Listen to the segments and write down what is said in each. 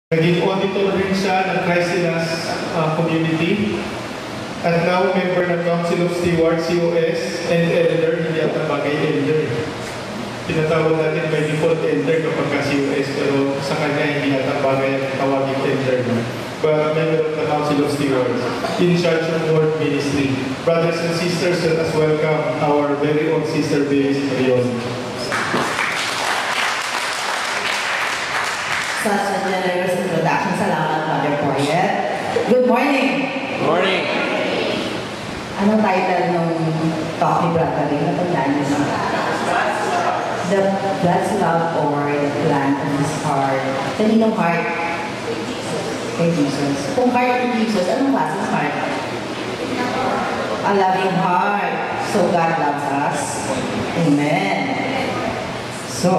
Naging auditor rin siya ng Chrysilas community. At now, member ng Council of Stewards, COS, and elder, hindi ata bagay elder. Tinatawag natin by default elder kapag ka-COS, pero sa kanya hindi ata bagay ang tawagin elder. But member of the Council of Stewards, in charge of World Ministry. Brothers and sisters, let us welcome our very own sister, Jariol. Such a generous introduction. Salamat, Mother Poyet. Good morning! Good morning! Anong title ng talk ni Brother Ring? Natandaan niyo na? God's love or the plan of His heart. Kaninong heart? Kay Jesus. Kung heart ni Jesus, anong klaseng heart? A loving heart. So God loves us. Amen. So,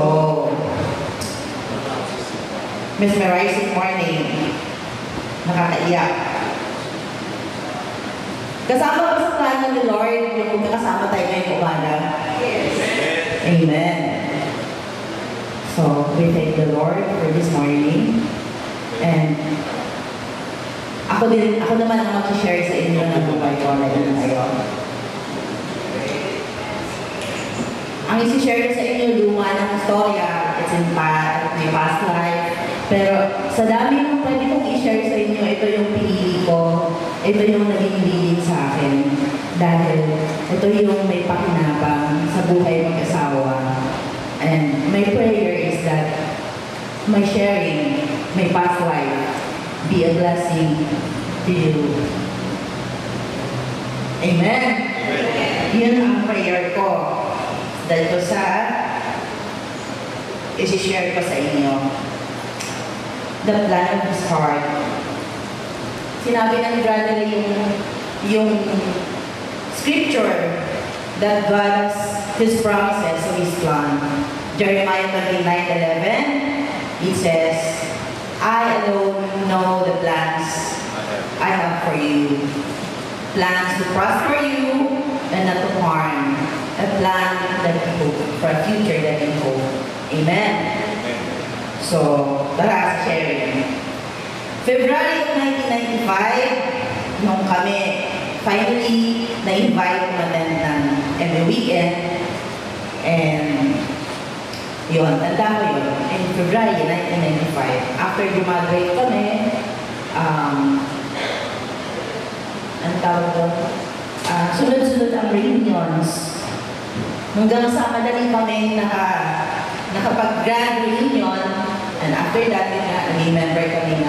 mesmerizing morning. Nakakaiyak. Kasama ba sa plano ni Lord yung magkakasama tayo ngayong umaga? Yes. Amen. So, we thank the Lord for this morning. And ako naman ang mag-share sa inyo ng buhay ko ngayon. Ang isi-share ko sa inyo, luma ng istorya. It's in my past life. Pero sa dami ng pwede kong i-share sa inyo, ito yung pinili ko, ito yung naging leading sa akin. Dahil ito yung may pakinabang sa buhay mag-asawa. And my prayer is that my sharing, my past life, be a blessing to you. Amen? Yun ang prayer ko. Dahil ko sa isi-share ko sa inyo. The plan of His heart. Sinabi ng brother yung scripture that God has His promises of His plan. Jeremiah 29:11, it says, I alone know the plans I have for you. Plans to prosper you and not to harm. A plan that you hope, for a future that you hope. Amen. So, tara sa sharing. February 1995, nung kami finally na-invite umattend ng every weekend. And yun, tanda ko yun. In February 1995, after graduate kami, ang tawag doon, sunod-sunod ang reunions. Hanggang sa madali kami nakapag-grand reunion. And after that, naging member kami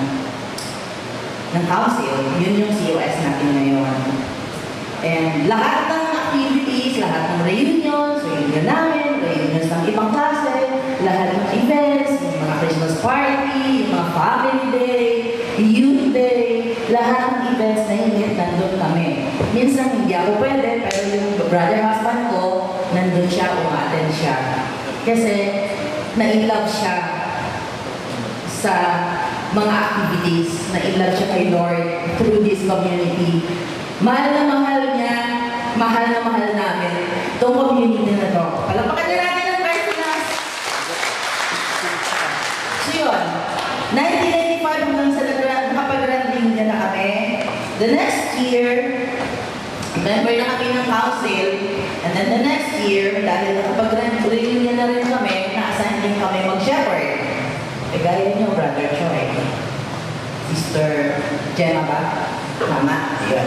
ng council. Yun yung COS natin ngayon. And lahat ng activities, lahat ng reunions, reunion namin, reunions ng ibang klase, lahat ng events, yung mga Christmas party, yung mga family day, youth day, lahat ng events na hindi nandun kami. Minsan hindi ako pwede, pero yung brother husband ko, nandun siya, umattend siya. Kasi na-in-love siya sa mga activities, na-in-love siya kay Lord through this community. Mahal na mahal niya, mahal na mahal namin itong community na ito. Palapakan na natin ang Chrysilas! So yun, 1995 hanggang sa nakapag-grand reunion na kami. The next year, member na kami ng council. And then the next year, dahil nakapag-grand reunion na rin kami, na-assign din kami mag-shepherd. E gaya niyo, Brother Choi. Sister Gemma ba? Tama? Yun.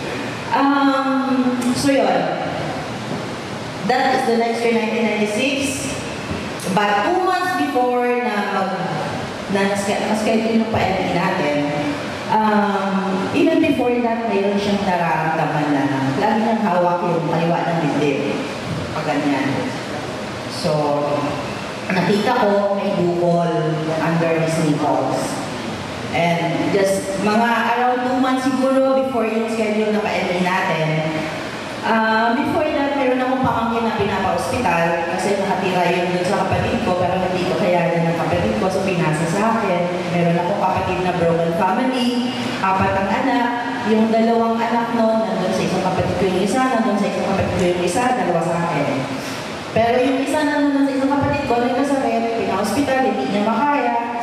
So yun. That is the next year, 1996. But 2 months before na-schedule ng pa-LP natin, even before that, mayroon siyang nararamdaman na lagi niyang hawak yung kaliwa ng dibdib. Paganyan. So, nakita ko may bukol under his nipples. And just mga around 2 months siguro before yung schedule na pa-LP natin, before that, mayroon akong pamangkin na pinapa-hospital kasi nakatira yun dun sa kapatid ko pero hindi ko kayanin ng kapatid ko so pinasa sa akin. Meron akong kapatid na broken family, 4 ang anak, yung 2 anak nun, nandun sa isang kapatid ko yung isa, nandun sa isang kapatid ko yung isa, 2 sa akin. Pero yung isa nandun sa isang kapatid ko, nagkasakit, pina-hospital, hindi niya makaya.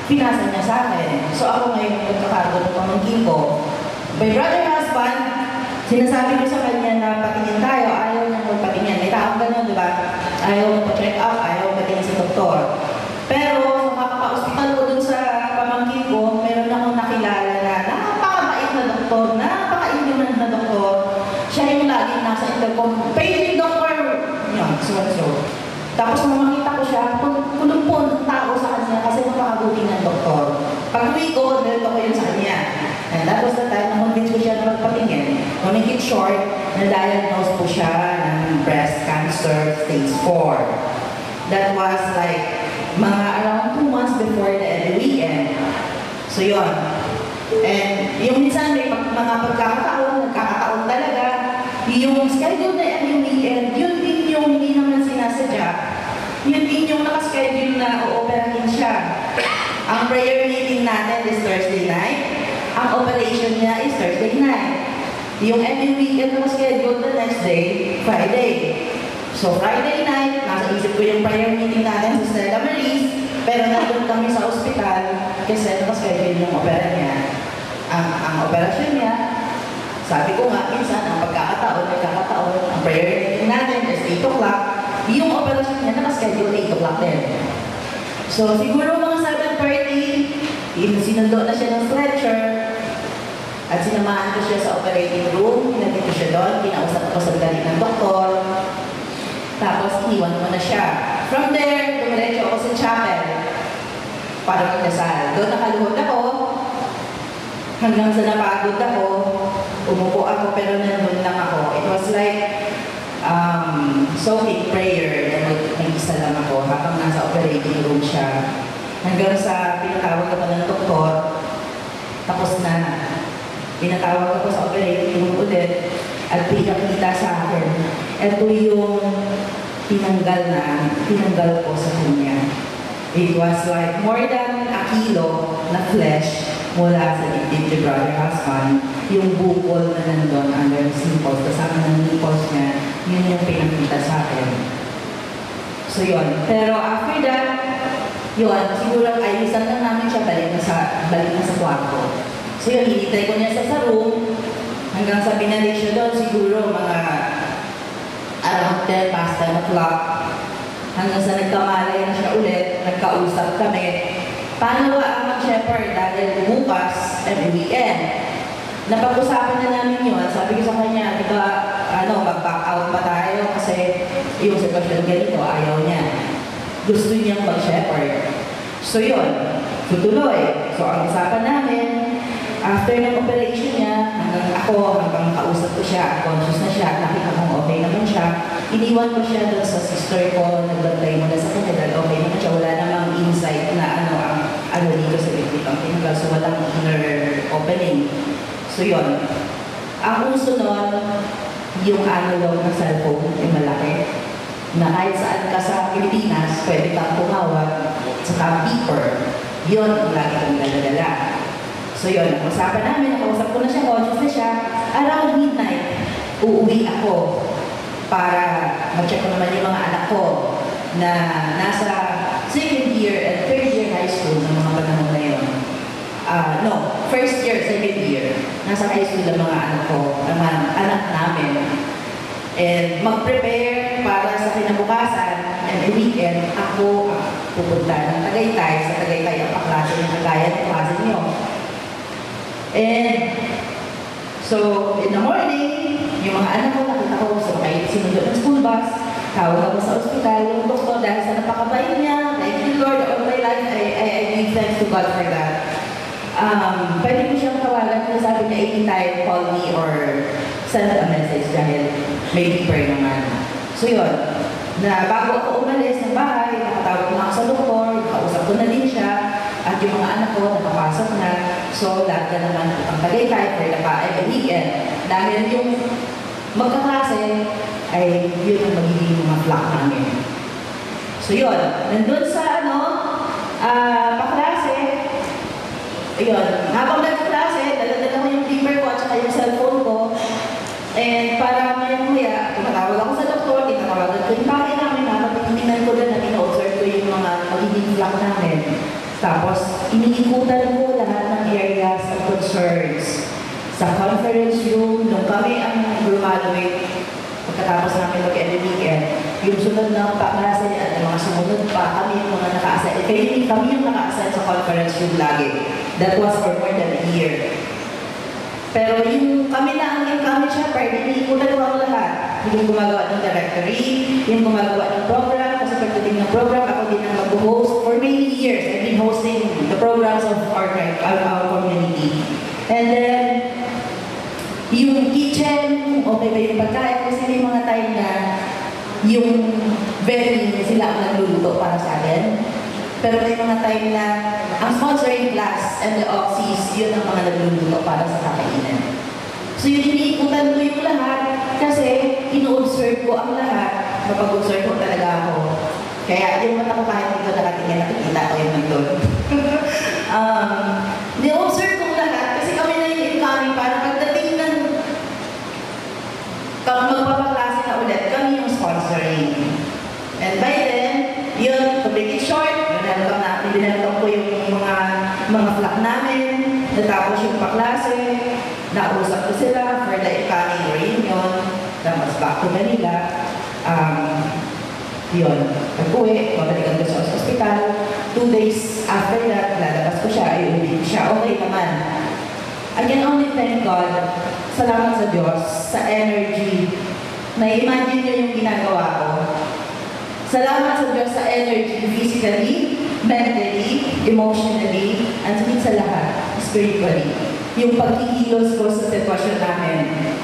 pinasa niya sa akin. So ako ngayon nagkakargo ng pamangkin ko. My brother husband, sinasabi ko sa kanya na patingin tayo, ayaw niya magpatingin. May taong gano'n, di ba? Ayaw magpa-check up, ayaw patingin sa doktor. Pero sa makaka-hospital ko dun sa pamangkin ko, meron akong nakilala na napakabait na doktor, napaka-inhuman na doktor. Siya yung laging nasa intercom, paging doctor! Yan, so. Tapos nung makita ko siya, punong-puno ng tao sa kanya kasi napakabuti ng doktor. Pag-uwi ko, nilito ko yun sa kanya. And that was the time na convince ko siya na magpatingin. To make it short, na-diagnose po siya ng breast cancer stage 4. That was like mga around 2 months before the weekend. So yun. And yung minsan may mga nagkakataon talaga, yung schedule na every weekend, yun din yung hindi naman sinasadya. Yun din yung nakaschedule na o-operahin siya. Ang prayer meeting natin is Thursday night. Ang operation niya is Thursday night. Yung every weekend nakaschedule the next day, Friday. So Friday night, nasa isip ko yung prayer meeting natin sa Stella Maris, pero nandun kami sa ospital kasi nakaschedule yung opera niya. Ang operasyon niya, sabi ko nga, minsan, ang nagkakataon, ang prayer meeting natin is 8 o'clock, yung operasyon niya nakaschedule 8 o'clock din. So, siguro mga 7:30, sinundo na siya ng stretcher, at sinamahan ko siya sa operating room, pinatid ko siya doon, kinausap ko sa dali ng doktor, tapos iniwan ko na siya. From there, dumiretso ako sa chapel para magdasal. Doon nakaluhod ako, hanggang sa napagod ako, umupo ako pero nandun lang ako. It was like soaking prayer na nag-isa lang ako habang nasa operating room siya. Hanggang sa pinatawag ako ng doktor, tapos na. Pinatawag ako sa operating room ulit at pinakita sa akin. Ito yung tinanggal ko sa kanya. It was like more than a kilo na flesh mula sa dibdib ni brother husband, yung bukol na nandun under his nipples, kasama ng nipples niya, yun yung pinakita sa akin. So yun. Pero after that, yun, siguro ayusan lang namin siya balik na sa kwarto. So yun, hinitay ko niya sa room, hanggang sa binalik siya doon, siguro mga around 10 past 10 o'clock, hanggang sa nagkamalay na siya ulit, nagkausap kami. Paano ba ang mag-shepherd dahil bukas, every weekend? Napag-usapan na namin yun. Sabi ko sa kanya, di ba, mag-back out pa tayo kasi yung sitwasyon ganito, ayaw niya. Gusto niyang mag-shepherd. So yun, tutuloy. So ang usapan namin, after ng operation niya, hanggang kausap ko siya, conscious na siya, nakita kong okay naman siya, iniwan ko siya doon sa sister ko, nagbantay muna sa kanya dahil okay naman siya, wala namang insight na ang dito sa bibig ang tinanggal, so walang inner opening. So yun. Ang uso nun, yung analog na cellphone, yung malaki, na kahit saan ka sa Pilipinas, pwede kang tumawag sa beeper. Yun ang lagi kong daladala. So yun, usapan namin, nakausap ko na siya, conscious na siya, around midnight, uuwi ako para ma-check ko naman yung mga anak ko na nasa second year and third year high school ng mga panahon na yun. First year, second year. Nasa high school ang mga anak ko, ang mga anak namin. And mag-prepare para sa kinabukasan and the weekend, ako pupunta ng Tagaytay, sa Tagaytay ang paklase ng kagaya ng klase niyo. And so, in the morning, yung mga anak ko, nakita ko, so kayo sinundo ng school bus, tawag ako sa ospital, yung doktor, dahil sa napakabait niya, thank you Lord, all my life, I give thanks to God for that. Pwede ko siyang tawagan, kung sabi niya, anytime, call me or send a message dahil may deeper naman. So yun, na bago ako umalis ng bahay, nakatawag na ako sa doktor, nakausap ko na din siya, at yung mga anak ko nakapasok na, so lahat na naman ang Tagaytay for the every weekend. Dahil yung magkaklase ay yun ang magiging mga flock namin. So yun, nandun sa paklase, yun, habang nagkaklase, dala-dala ko yung beeper ko at saka yung cellphone ko, and para maya-maya, tumatawag ako sa doktor, tinatawagan ko yung pake namin, habang tingnan ko na ina-observe ko yung mga magiging flock namin. Tapos, inikutan ko lahat ng areas of concerns. Sa conference room, nung kami ang graduate, pagkatapos namin mag-end, yung sunod na paklase at yung mga sumunod pa, kami yung mga naka-assign. Kami yung naka-assign sa conference room lagi. That was for more than a year. Pero yung kami na ang incoming shepherd, iniikutan ko ang lahat. Yung gumagawa ng directory, yung gumagawa ng program, kasi pagdating ng program, ako din ang mag-host for many years. I've been hosting the programs of our community. And then, yung kitchen, okay ba yung pagkain? Kasi may mga time na yung venue sila ang nagluluto para sa akin. Pero may mga time na ang sponsoring class and the OXIS, yun ang mga nagluluto para sa kakainan. So yun, iniikutan ko yung lahat kasi ino-observe ko ang lahat. Mapag-observe ko talaga ako. Kaya yung mata ko kahit dito nakatingin, nakikita ko yung nandun. Ni-observe ko lahat kasi kami na yung incoming para pagdating ng magpapaklase na ulit, kami yung sponsoring. And by then, yun, to make it short, binalutang ko yung mga flag namin, natapos yung paklase, nausap ko sila for the incoming reunion, tapos back to Manila. Yun, nag-uwi, mabalikan ko sa hospital. 2 days after that, lalabas ko siya, ayun, siya, okay naman. I can only thank God, salamat sa Diyos, sa energy. Na-imagine niyo yung ginagawa ko. Salamat sa Diyos sa energy, physically, mentally, emotionally, and sa lahat, spiritually. Yung pagkikilos ko sa sitwasyon namin.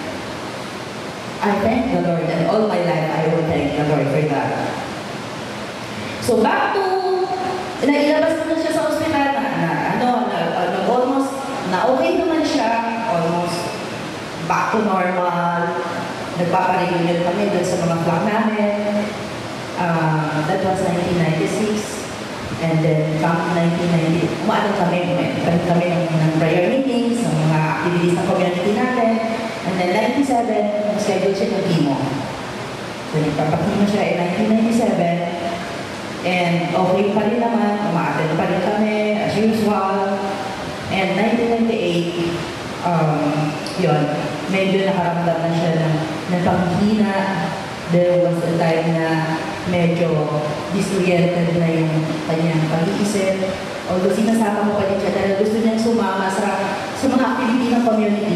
I thank the Lord, and all my life I will thank the Lord for that. So back to, nailabas ko na siya sa ospital, almost, na okay naman siya, almost back to normal. Nagpapareunion kami dun sa mga vlog namin. That was 1996. And then, come 1990, umaano kami ng prayer meetings, ng mga activities ng community natin. And then, 1997, schedule siya ng chemo. So, nagpapakimo siya in 1997. And okay pa rin naman, umaattend pa rin kami, as usual. And 1998, yun, medyo nakaramdam na siya ng panghihina. There was a time na medyo disoriented na yung kanyang pag-iisip. Although sinasama ko pa rin siya dahil gusto niyang sumama sa mga activity ng community.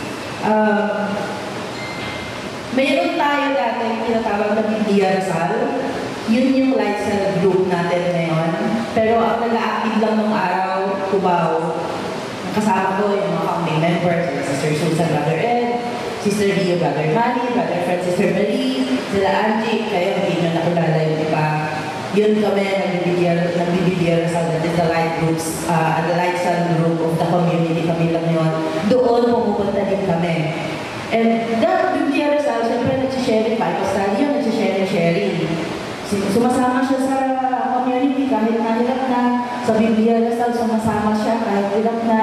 Mayroon tayo dati tinatawag na Jariol. Yun yung light cell group natin ngayon. Pero ang nag-active lang nung araw, Cubao. Kasama ko yung mga founding members, Sister Susan, Brother Ed, Sister Rio, Brother Manny, Brother Fred, Sister Marie, sila Angie, kayo hindi nyo nakilala yung iba. Yun kami, nagbibigyan sa that is the light groups, the light cell group of the community kami lang yun. Doon pumupunta din kami. And that bibigyan sa siyempre nagsisharing Bible study yun, nagsisharing. Sumasama siya sa community kahit nahirap na. Sa Biblia Lasal, sumasama siya kahit hirap na.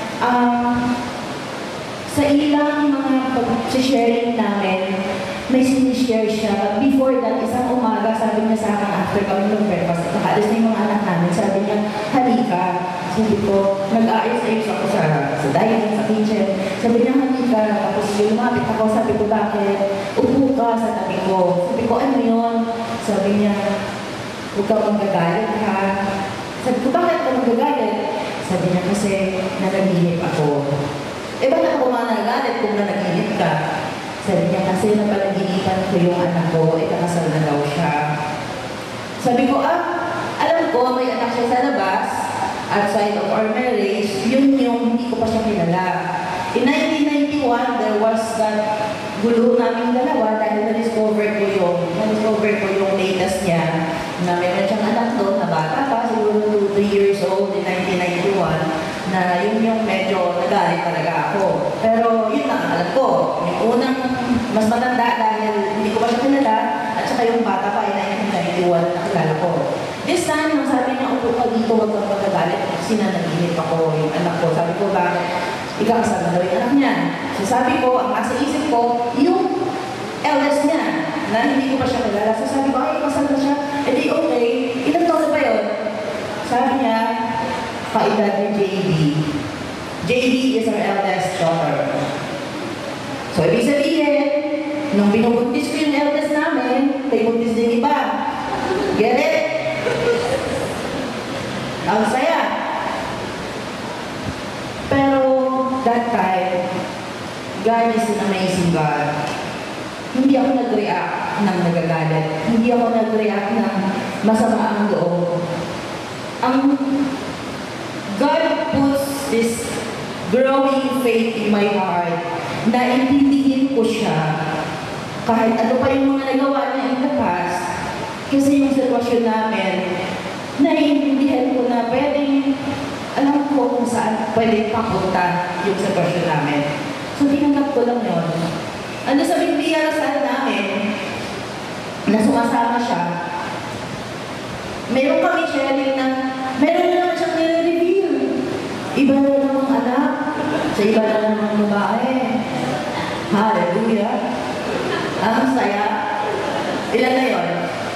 Sa ilang mga pag-sharing namin, may sinishare siya. But before that, isang umaga, sabi niya sa akin after kami mag-breakfast, nakaalis na yung mga anak namin, sabi niya, halika. Sabi ko, nag-aayos-ayos ako sa dining, sa kitchen. Sabi niya, halika. Tapos lumapit ako, sabi ko, bakit? Upo ka sa tabi ko. Sabi ko, ano yun? Sabi niya, huwag ka magagalit ha. Sabi ko, bakit ka magagalit? Sabi niya, kasi nanaginip ako. Ba't ako managalit kung nanaginip ka? Sabi niya, kasi napanaginipan ko yung anak ko, ikakasal na daw siya. Sabi ko, alam ko, may anak siya sa labas, outside of our marriage, yun yung hindi ko pa siya kilala. In 1991, there was that gulo namin dalawa dahil na-discover ko yung latest niya na meron siyang anak doon na bata pa, siguro 3 years old in 1991, na yun yung medyo nagalit talaga ako. Pero yun ang alam ko. Yung unang mas matanda dahil hindi ko pa siya kilala at saka yung bata pa ay 1991 na kilala ko. This time, nang sabi niya, upo ka dito, huwag kang magagalit kasi nanaginip ako yung anak ko. Sabi ko, bakit? Ikakasal na daw yung anak niya. So sabi ko, ang nasa isip ko, yung eldest niya na hindi ko pa siya kilala. So sabi ko, ay, ikakasal na siya. Eh di okay, ilang taon na ba yun? Sabi niya, kaedad ni JB. JB is our eldest daughter. So, ibig sabihin, nung binubuntis ko yung eldest namin, may buntis din iba. Get it? Ang saya. Pero, that time, God is an amazing God. Hindi ako nag-react ng nagagalit. Hindi ako nag-react ng masama ang loob. God puts this growing faith in my heart na intindihin ko siya kahit ano pa yung mga nagawa niya in the past. Kasi yung sitwasyon namin, naiintindihan ko na pwedeng alam ko kung saan pwedeng papunta yung sitwasyon namin. So, tinanggap ko lang yun. Ano sa Biblia saan namin na sumasama siya, meron kami sharing na meron na naman siyang nire-reveal. Iba na namang anak, sa iba na namang babae. Hallelujah! Ang saya. Ilan na yun?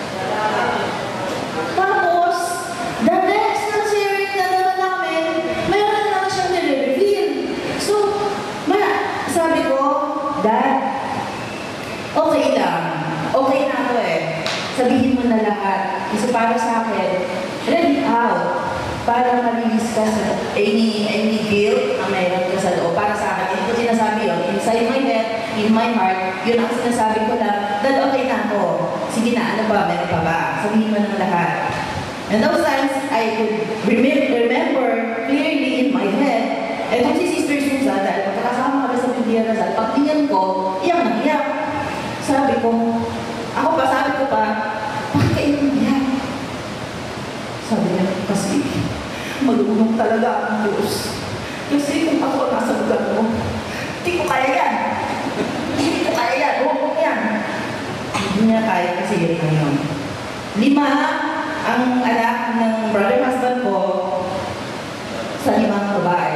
Tapos, the next na sharing na naman namin, meron na naman siyang nire-reveal. So, sabi ko, Dad, okay lang. Okay na ako eh. Sabihin mo na lahat. Kasi para sa akin, let it out. Para ma-release ka sa any guilt na mayroon ka sa loob. Para sa akin, hindi ko sinasabi yun. Inside my head, in my heart, yun ang sinasabi ko lang, Dad, okay na ako. Sige na, ano ba? Meron pa ba? Sabihin mo na lahat. And those times, I could remember clearly in my head, etong si Sister Susan, dahil magkakasama kami sa Biblia Rasal, pagtingin ko, iyak na iyak. Sabi ko pa, bakit kayo iyak? Sabi niya, kasi malunong talaga ang Diyos. Kasi kung ako nasa lugar mo, hindi ko kaya yan. Hindi ko kaya yan. Huwag yan. Hindi niya kaya kasi yun lang yun. 5 ang anak ng brother husband ko sa 5 babae.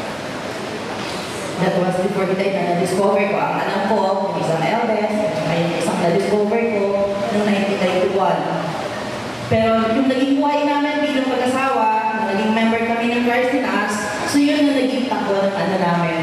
That was before the time na na-discover ko ang anak ko, yung isang eldest, at yung isang na-discover ko noong 1991. Pero yung naging buhay namin bilang mag-asawa, naging member kami ng Christ in Us, so yun yung naging takbo ng ano namin.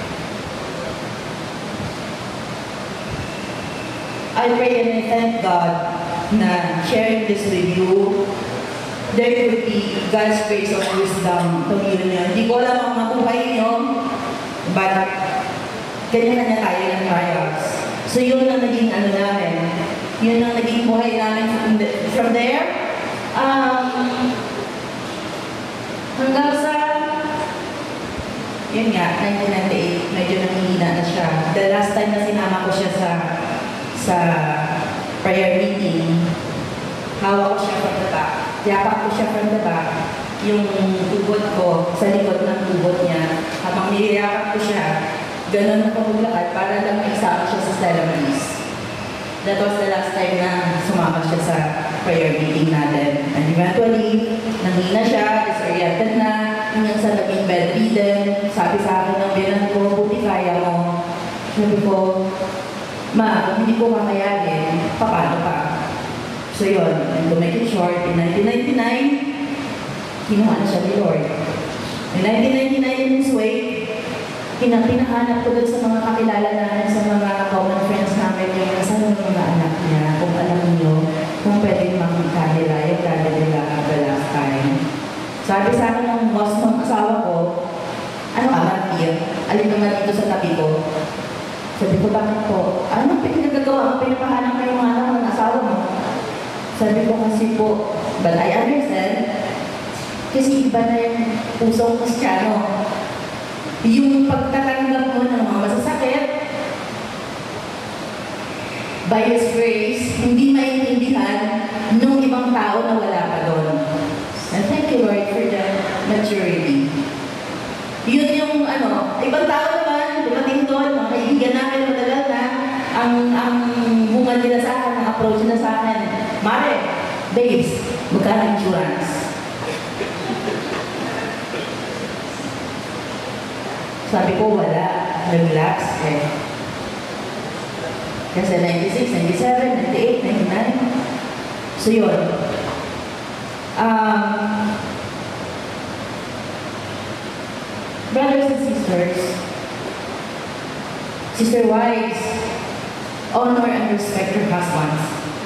I pray and I thank God na sharing this with you, there could be God's grace of wisdom communion. Hindi ko alam ang matuhay niyo, but ganyan na tayo ng trials. So yun ang naging ano namin. Yun ang naging buhay namin from there. Hanggang sa, yun nga, 1998, medyo nanghihina na siya. The last time na sinama ko siya sa prayer meeting, hawak ko siya from the back. Yapak ko siya from the back. Yung ubod ko, sa likod ng ubod niya, habang niliyakap ko siya, ganun ako maglakad para lang maisama siya sa ceremonies. That was the last time na sumama siya sa prayer meeting natin. And eventually, nanghina siya, disoriented na, hanggang sa naging bedridden. Sabi sa akin ng binan ko, buti kaya mo. Sabi ko, Ma, kung hindi ko makayanin, paano pa? So yun, and to make it short, in 1999, kinuha na siya ni Lord. In 1999, in his way, pinahanap ko doon sa mga kakilala namin, sa mga common friends namin, yung kasama ng mga anak niya, kung alam niyo, kung pwede makita nila, yung ganda nila the last time. Sabi sa akin ng boss ng asawa ko, ano ka, Martia? Alin naman dito sa tabi ko? Sabi ko, bakit po? Ano pinagagawa? Pinapahanap kayo mga anak ng asawa mo? Sabi ko kasi po, but I understand, kasi iba na yung pusong Kristiyano. Yung pagtatanggap mo ng mga masasakit, by His grace, hindi maintindihan nung ibang tao na wala pa doon. And thank you, Lord, for the maturity. Yun yung ibang tao naman, dumating doon, mga kaibigan namin matagal na, ang bunga nila sa akin, ang approach nila sa akin, Mare, babes, magkano insurance? Sabi ko, wala. Relax eh. Kasi 96, 97, 98, 99. So yun. Brothers and sisters, sister wives, honor and respect your husbands.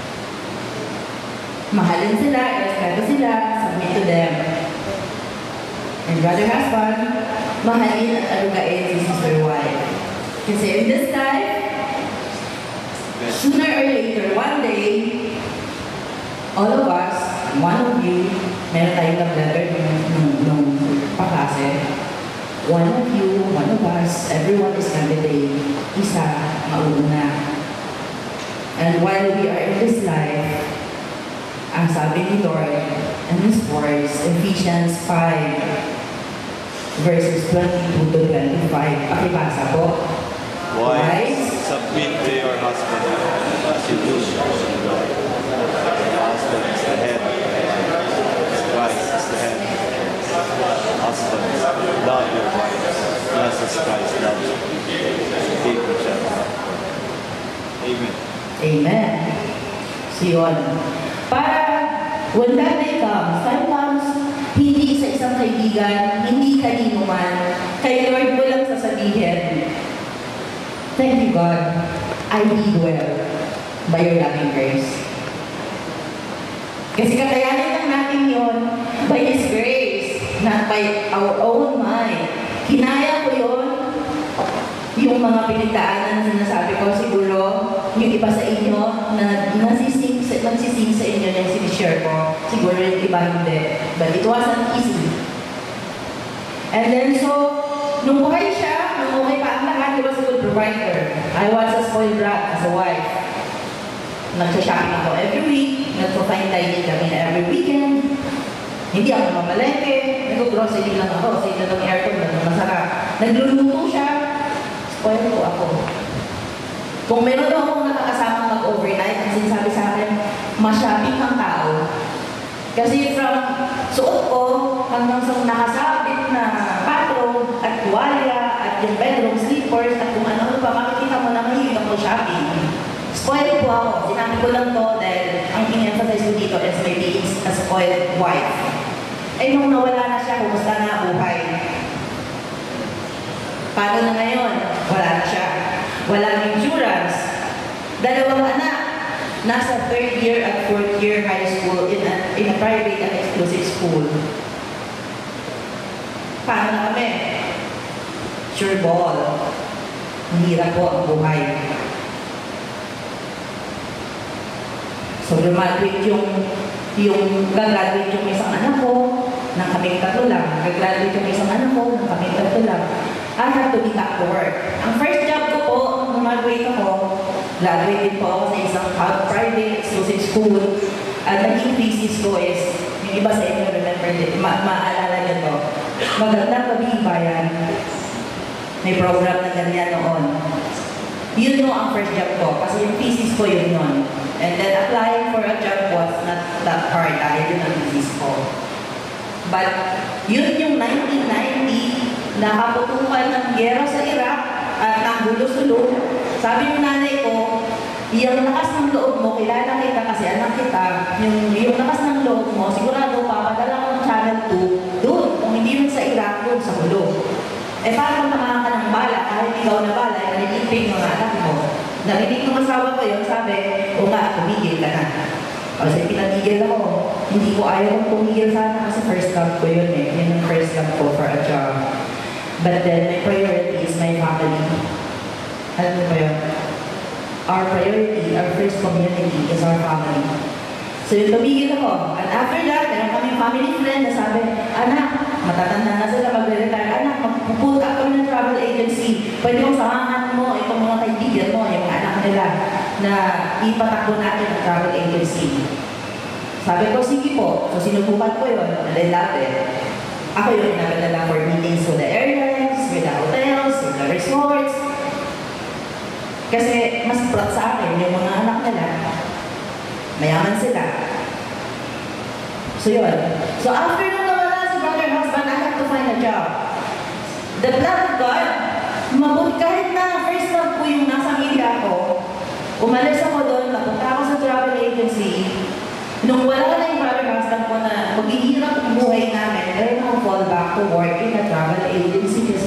Mahalin sila, respeto sila, submit to them. And brother husband, mahalin at alugain si sister wife. Kasi in this life, sooner or later, one day, all of us, one of you, meron tayong nag-letter nung pakase. One of you, one of us, everyone is candidate. Isa, mauna. And while we are in this life, ang sabi ni Lord in His words, Ephesians 5, verses 22 to 25. Pakibasa po. Wives, submit to your husband as you do to God. The husband is the head. Christ is the head. Husbands, love your wives, just as Christ loves you. Give himself up. Amen. Amen. So yun. Para when that day comes, time comes, hindi sa isang kaibigan, hindi kanino man, kay Lord mo lang sasabihin, thank you God, I did well by your loving grace. Kasi kakayanin lang natin yun by His grace, not by our own mind. Kinaya ko yun. Yung mga pinagdaanan na sinasabi ko, siguro, yung iba sa inyo na nagsising sa inyo yung sinishare ko, siguro yung iba hindi. But it wasn't easy. And then so, nung buhay siya, nung buhay pa ang lahat, he was a good provider. I was a spoiled brat as a wife. Nagsha-shopping ako every week, nagpo-fine dining kami every weekend. Hindi ako mamalete, nag-grocery lang ako, sa ito ng aircon na masarap. Nagluluto siya, spoiled ko ako. Kung meron akong nakakasamang mag-overnight, ang sinasabi sa akin, ma-shopping ang tao. Kasi from suot ko, hanggang sa nakasabit na patro, at tuwalya, at yung bedroom slippers, at kung ano-ano pa, makikita mo na mahilig ako shopping. Spoiled po ako. Sinabi ko lang to dahil ang in-emphasize ko dito is my being a spoiled wife. Eh nung nawala na siya, kumusta na buhay? Paano na ngayon? Wala na siya. Walang insurance. Dalawang anak. Nasa 3rd year at 4th year high school in a private and exclusive school. Paano na kami? Sure ball. Mahirap po ang buhay. So, graduate gagraduate yung isang anak ko, nang kaming tatlo lang. Gagraduate yung isang anak ko, nang kaming tatlo lang. I have to be back to work. Ang first job ko po, nung graduate ako, graduate din po ako sa isang private exclusive school. At naging thesis ko is, yung iba sa inyo remember din, maalala nyo to, Magandang Gabi Bayan. May program na ganyan noon. Yun no ang first job ko, kasi yung thesis ko yun nun. And then applying for a job was not that hard dahil yun ang thesis ko. But yun yung 1990, nakaputukan ng gera sa Iraq at nanggulo-sulo. Sabi ng nanay ko, yung lakas ng loob mo, kilala kita kasi anak kita, yung lakas ng loob mo, sigurado papadala ko ng Channel 2 doon. Kung hindi yun sa Iraq, doon sa hulo. Eh paano nakaka ng bala, kahit ikaw na bala, nalilipin yung anak mo. Narinig ng asawa ko yun, sabi, o nga, tumigil ka na. Kasi pinatigil ako. Hindi ko ayaw kong tumigil sana kasi first love ko yun eh. Yun yung first love ko for a job. But then, my priority is my family. Alam mo ba yun? Our priority, our first community is our family. So yung tumigil ako. And after that, meron kami family friend na sabi, anak, matatanda na sila mag-retire. Anak, magpupunta ako ng travel agency. Pwede kong samahan mo itong mga kaibigan mo, yung anak nila, na ipatakbo natin ang travel agency. Sabi ko, sige po. So sinubukan ko yun. And then dati, ako yung pinagdala for meetings with the airlines, with the hotels, with the resorts. Kasi mas proud sa akin yung mga anak nila. Mayaman sila. So yun. So after nung nawala si brother husband, I have to find a job. The plan of God, mabuti kahit na first love ko yung nasa media ko, umalis ako doon, napunta ako sa travel agency. Nung wala na yung brother husband ko na maghihirap ang buhay namin, then I'll fall back to work in a travel agency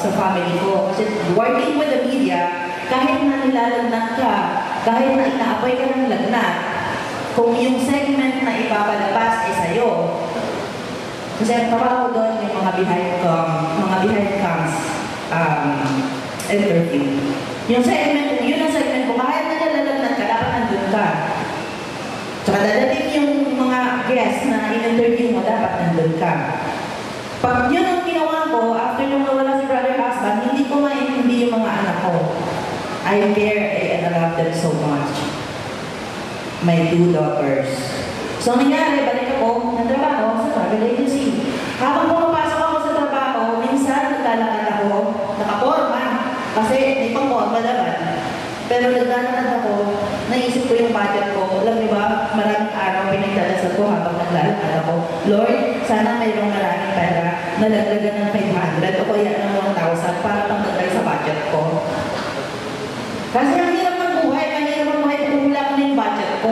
sa family ko. Kasi working with the media, kahit na nilalagnat ka, kahit na inaapoy ka ng lagnat, kung yung segment na ipapalabas ay sa'yo, kasi ang trabaho doon yung mga behind cams interview. Yun ang segment ko, kahit na nilalagnat ka, dapat nandun ka. Tsaka dadating yung mga guests na in-interview mo, dapat nandun ka. Pag yun ang ginawa ko, after nung nawala si brother husband, hindi ko maintindihan yung mga anak ko. I care and I love them so much. My 2 daughters. So, nangyari, balik ako ng trabaho sa travel agency. Habang pumapasok ako sa trabaho, minsan naglalakad ako, nakaporma, kasi may pang-porma naman. Pero naglalakad ako, naisip ko yung budget ko. Alam niyo ba, maraming araw pinagdadasal ko habang naglalakad ako. Lord, sana mayroong maraming pera na laglagan ng 500 o kaya ng 1,000 para pangdagdag sa budget ko. Kasi ang hirap ng buhay kung wala ko na yung budget ko.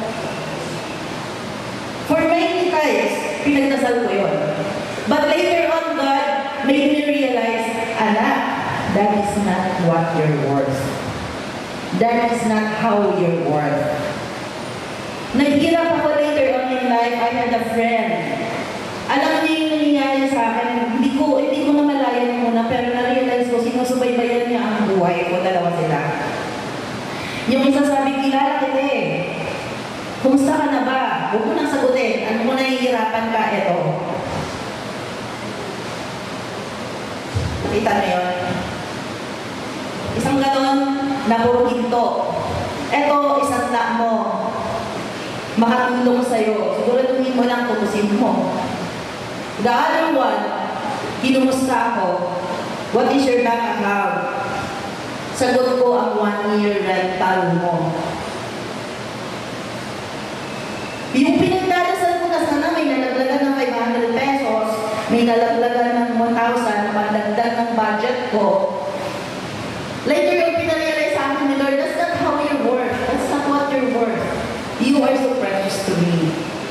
For many times, pinagdasal ko yun. But later on, God made me realize, anak, that is not what you're worth. That is not how you're worth. Naghirap ako later on in life, I had a friend. Alam niyo yung nangyayari sa akin, hindi ko na malayan muna, pero na-realize ko, sinusubaybayan niya ang buhay ko, dalawa sila. Yung isa sabi, kilala kita eh. Kumusta ka na ba? Huwag mo nang sagutin. Ano mo nahihirapan ka? Eto. Kita mo yun? Isang ganon na puro ginto. Eto, isang na mo. Makatulong sa'yo. Siguraduhin mo lang tutusin mo. The other one, kinumusta ako. What is your bank account? Sagot ko ang 1-year rental mo. Yung pinagdadasal ko na sana may nalaglagan ng 500 pesos, may nalaglagan ng 1,000 na pandagdag ng budget ko. Later yung pinarealize sa akin ni Lord, that's not how you're worth. That's not what you're worth. You are so precious to me.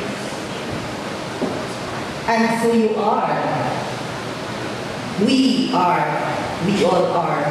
And so you are. We are. We all are.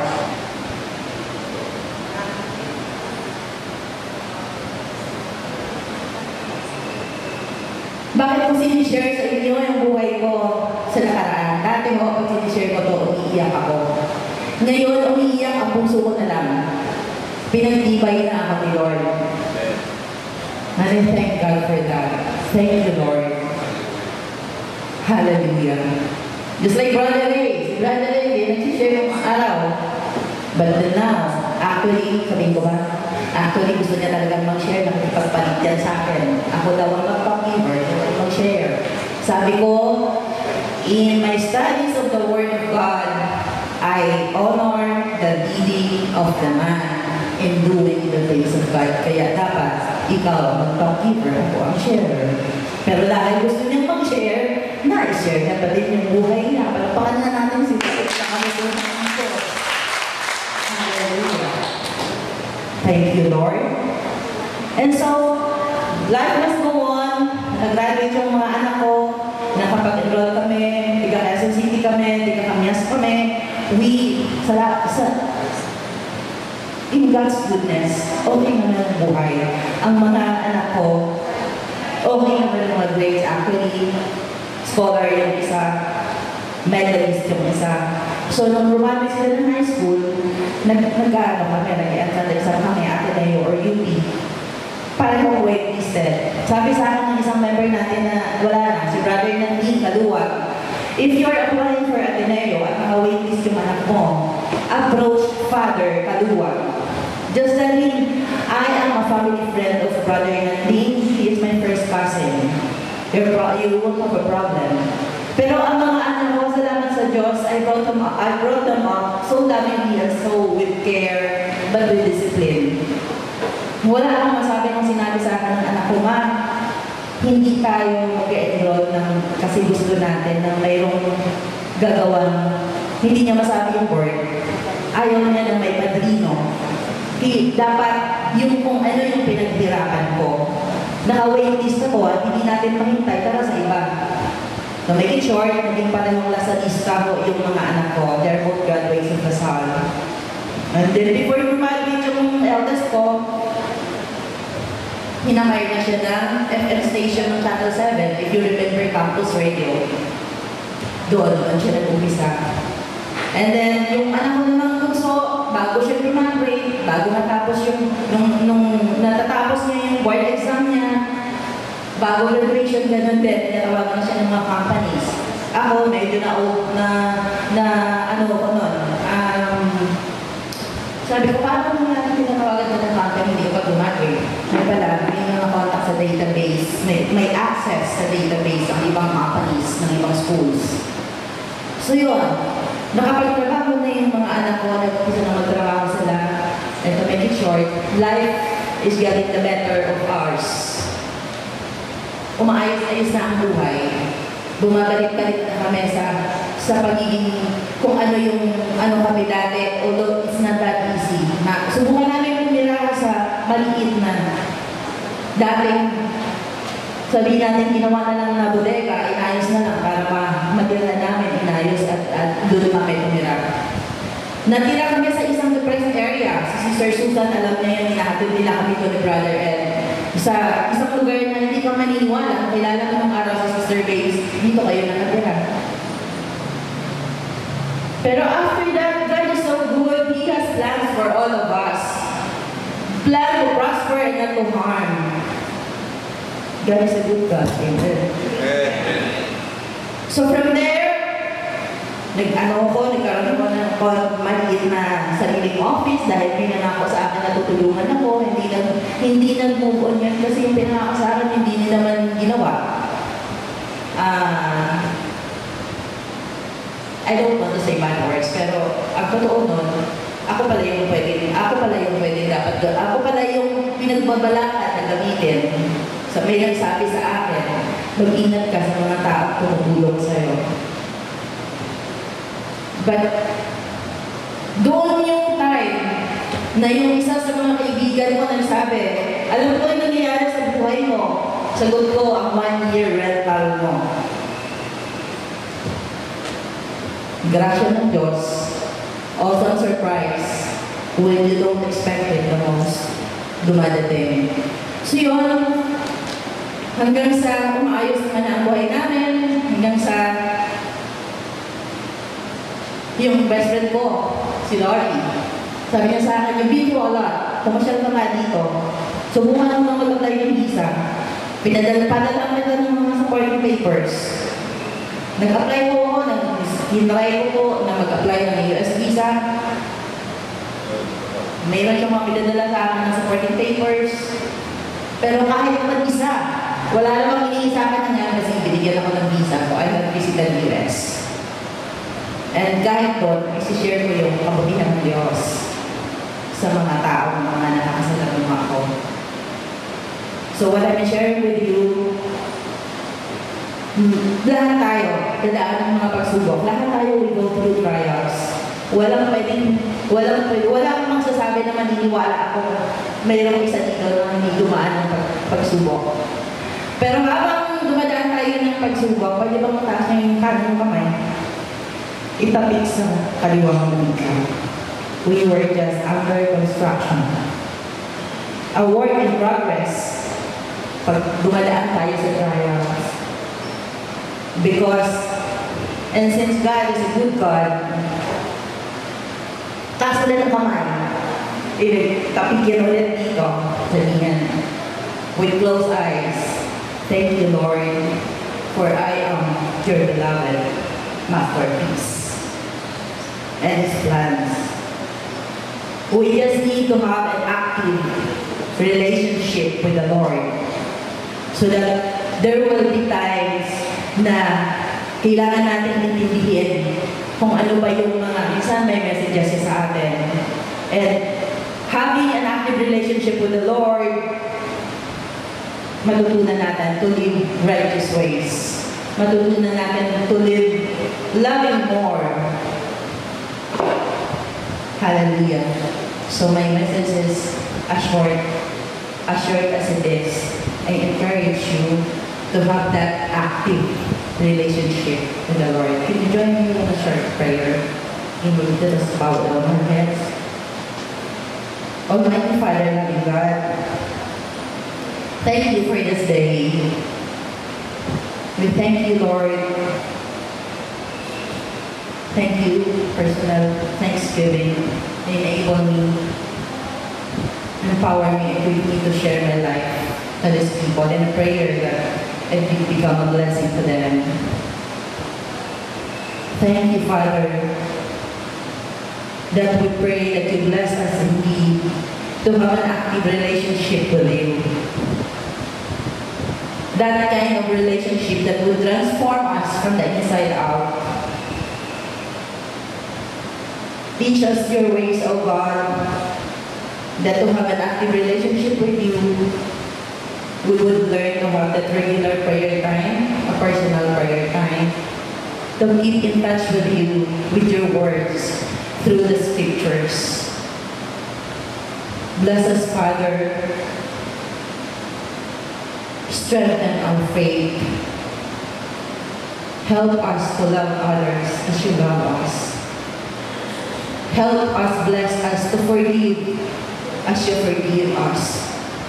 Bakit ko sinishare sa inyo yung buhay ko sa nakaraan? Dati ho, pag sinishare ko ito, umiiyak ako. Ngayon, umiiyak ang puso ko na lang. Pinagtibay na ako ni Lord. And I thank God for that. Thank you, Lord. Hallelujah. Just like Brother Ray. Si Brother Ray, nagsishare yung araw. But then now, actually, sabihin ko ba? Actually, gusto niya talagang mag-share ng pagpalit yan sa akin. Ako daw ang mag-talkiver, mag-share. Sabi ko, in my studies of the Word of God, I honor the leading of the man in doing the things of God. Kaya dapat, ikaw mag-talkiver, ako ang sharer. Pero dahil gusto niyang mag-share, na-share niya pa din yung buhay niya. Palapakan na natin si Jesus na kami doon ng ito. Hallelujah. Thank you, Lord. And so, life must go on. Nag-graduate yung mga anak ko. Nakapag-enroll kami. Tiga Quezon City kami. Tiga Camias kami. In God's goodness, okay naman ang buhay. Ang mga anak ko, okay naman ang mga grades. Actually, scholar yung isa. Medalist yung isa. So, nung graduate sila ng high school, nag-ano kami, nag-i-attend exam kami, Ateneo or UP. Para mo waitlisted. Sabi sa akin ng isang member natin na wala na, si brother ng Dean Kaluwag, if you're applying for Ateneo at naka-waitlist yung anak mo, approach Father Kaluwag. Just tell him, I am a family friend of brother Dean. He is my first cousin. You won't have a problem. Pero ang mga anak ko, salamat sa Diyos, I brought them up so lovingly and so with care, but with discipline. Wala akong masabi ng sinabi sa akin ng anak ko, Ma, hindi tayo mag-enroll kasi gusto natin na mayroong gagawang, hindi niya masabi yung word. Ayaw niya na may padrino. Dapat yung kung ano yung pinaghirapan ko. Naka-waitlist ako at hindi natin mahintay para sa iba. To make it short, naging parehong lasalista ko yung mga anak ko. They're both graduates of Lasal. And then before graduate yung eldest ko, hinamay na siya ng FM station ng Channel 7, if you remember Campus Radio. Doon siya nag-umpisa. And then, yung anak ko namang bunso, bago siya graduate, bago natapos yung, nung natatapos niya yung board exam niya, bago graduation, ganun din, natawagan na siya ng mga companies. Ako, medyo ano ko nun, sabi ko, paano mo natin tinatawagan ko ng company, hindi ko pa graduate? May pala, may mga contact sa database, may access sa database ng ibang companies, ng ibang schools. So yun, nakapagtrabaho na yung mga anak ko, nag-upisa na magtrabaho sila. And to make it short, life is getting the better of ours. Umaayos-ayos na ang buhay. Bumabalik-balik na kami sa pagiging kung ano yung ano kami dati, although it's not that easy. Subukan namin kumira sa maliit na dating sabihin natin ginawa na lang na bodega, inayos na lang para matira namin, inayos at doon kami kumira. Natira kami sa isang depressed area. Si Sister Susan, alam niya yung hinahatid nila kami to ni Brother Ed. Sa isang lugar na hindi ka maniniwala, kilala ko ng araw sa Sister Base, dito kayo nakatira. Pero after that, God is so good. He has plans for all of us. Plan to prosper and not to harm. God is a good God. Amen. So from there, nagkaroon ako ng maliit na sariling office dahil pinangako sa akin na tutulungan ako. Hindi nag-move on yan kasi yung pinangako sa akin hindi nila naman ginawa. I don't want to say bad words, pero ang totoo nun, ako pala yung pinagbabalatan na gamitin. May nagsabi sa akin, mag-ingat ka sa mga taong tumutulong sa'yo. But, doon yung time na yung isa sa mga kaibigan ko nagsabi, alam ko yung nangyayari sa buhay mo. Sagot ko, ang 1-year rental mo. Grasya ng Diyos, also surprise, when you don't expect it the most, dumadating. So yun, hanggang sa umaayos naman ang buhay namin, hanggang sa yung best friend ko, si Lori. Sabi niya sa akin, you've been through a lot. Pumasyal ka nga dito. Subukan mo mag-apply ng visa. Padala ng mga supporting papers. Nag-apply po ako, hintry ko na mag-apply ng US visa. Mayroon siyang mga pinadala sa akin ng supporting papers. Pero kahit mag-isa, wala namang hinihingi sa akin na kasi binigyan ako ng visa. So I have visited US. And kahit doon, isi-share ko yung kabutihan ng Diyos sa mga taong mga nakakasalubong ako. So what I'm sharing with you, lahat tayo, dadaan ng mga pagsubok. Lahat tayo will go through trials. Walang magsasabi na maniniwala ako mayroong isa dito na hindi dumaan ng pagsubok. Pero habang dumadaan tayo ng pagsubok, pwede bang mataas na yung kanong kamay? Itapik sa kaliwang bigla. We were just under construction. A work in progress. Pag dumadaan tayo sa trials. Because, and since God is a good God, taas na ng kamay. Tapikyan ulit dito. Sabihin, with closed eyes, thank you, Lord, for I am your beloved masterpiece. And His plans. We just need to have an active relationship with the Lord so that there will be times na kailangan natin intindihin kung ano ba yung mga minsan may messages sa atin. And having an active relationship with the Lord, matutunan natin to live righteous ways. Matutunan natin to live loving more. Hallelujah. So my message is as short as it is. I encourage you to have that active relationship with the Lord. Can you join me in a short prayer? Let us bow down our heads. Almighty Father, loving God, thank you for this day. We thank you, Lord. Thank you, personal thanksgiving. Enable me, empower me, equip me to share my life to these people in a prayer that it will become a blessing to them. Thank you, Father, that we pray that you bless us indeed to have an active relationship with you. That kind of relationship that will transform us from the inside out. Teach us your ways, O God, that to have an active relationship with you, we would learn to have that regular prayer time, a personal prayer time, to keep in touch with you, with your words, through the scriptures. Bless us, Father. Strengthen our faith. Help us to love others as you love us. Help us, bless us to forgive as you forgive us.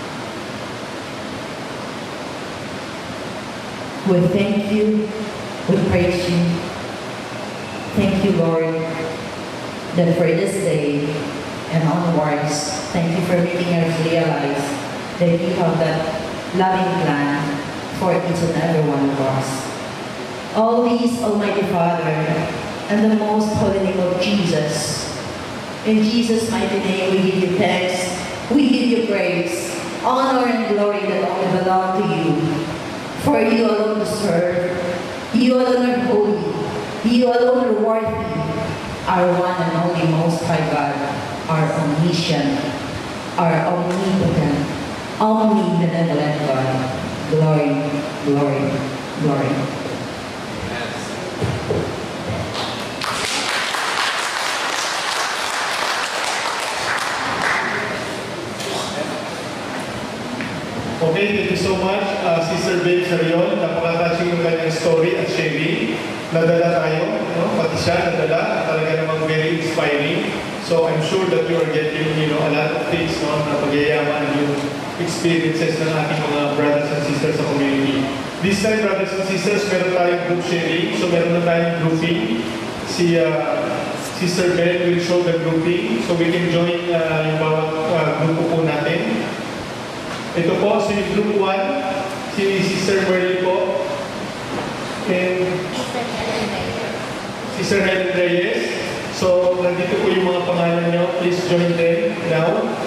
We thank you, we praise you. Thank you, Lord, that for this day and onwards, thank you for making us realize that you have that loving plan for each and every one of us. All these, Almighty Father, and the most holy name of Jesus. In Jesus' mighty name, we give you thanks, we give you praise, honor and glory that only belong to you. For you alone deserve, you alone are holy, you alone are worthy, our one and only Most High God, our omniscient, our omnipotent, omnibenevolent God. Glory, glory, glory. Okay, thank you so much, Sister Jariol. Napaka-touching yung kanyang story at sharing. Nadala tayo, no? Pati siya nadala, talaga namang very inspiring. So I'm sure that you are getting, a lot of things, no, na pagyayaman yung experiences ng ating mga brothers and sisters sa community. This time, brothers and sisters, meron tayong group sharing. So meron na tayong grouping. Si Sister Ben will show the grouping. So we can join yung bawat grupo po natin. Ito po, si Group 1, si Sister Merly po, and Sister Helen Reyes. So, nandito po yung mga pangalan nyo. Please join them now.